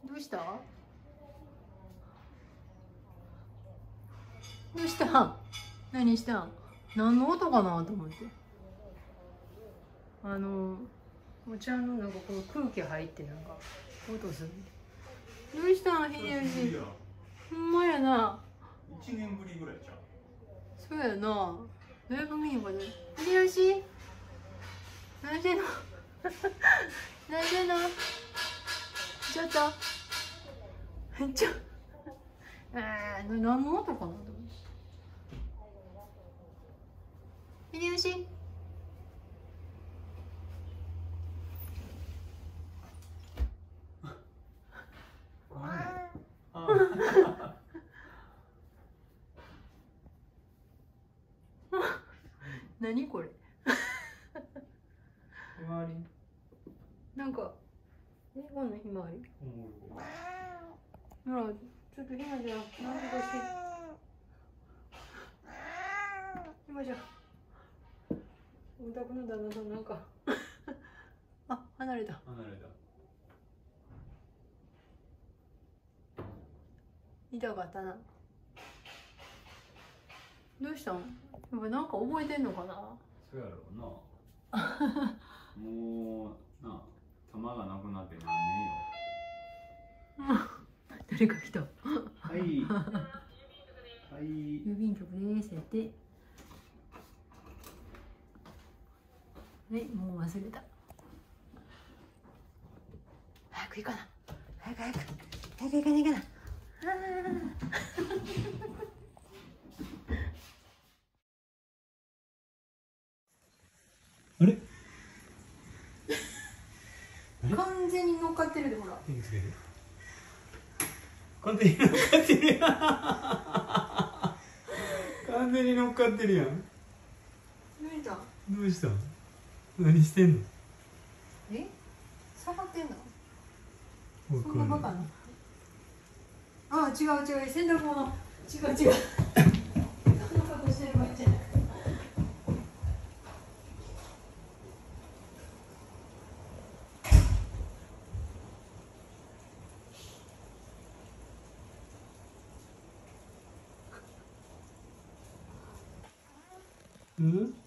どうした？どうした？何したん？何の音かなと思って。お茶のなんかこの空気入ってなんか音する。どうしたん秀吉？ほんまやな。 1年ぶりぐらいじゃん。 そうやな。だいぶ見んかね。秀吉？何してんの？何してんの？ちょっと。何の音かなと思って。秀吉？何これ？ ひまわり。 なんかこんなひまわり。ほら、ちょっとひまちゃん、なんとかして。ひまちゃん。お宅の旦那さんなんかあ、離れた。 離れた。 痛かったな。どうしたん？やっぱなんか覚えてんのかな。 そうやろうな。もうな、玉がなくなって何年よ。 誰か来た。 はい。はい。 郵便局ですって。ね、もう忘れた。早く行かな。早く早く。早く行かないかな。 あれ？ 完全に乗っかってるで、ほら。 電気つけて。完全に乗っかってるやん。完全に乗っかってるやん。どうした？何してんの？ え？下がってんの？ そんなバカな。 あ、違う違う、洗濯物。違う違う。そんなことしてる場合じゃない。 うん？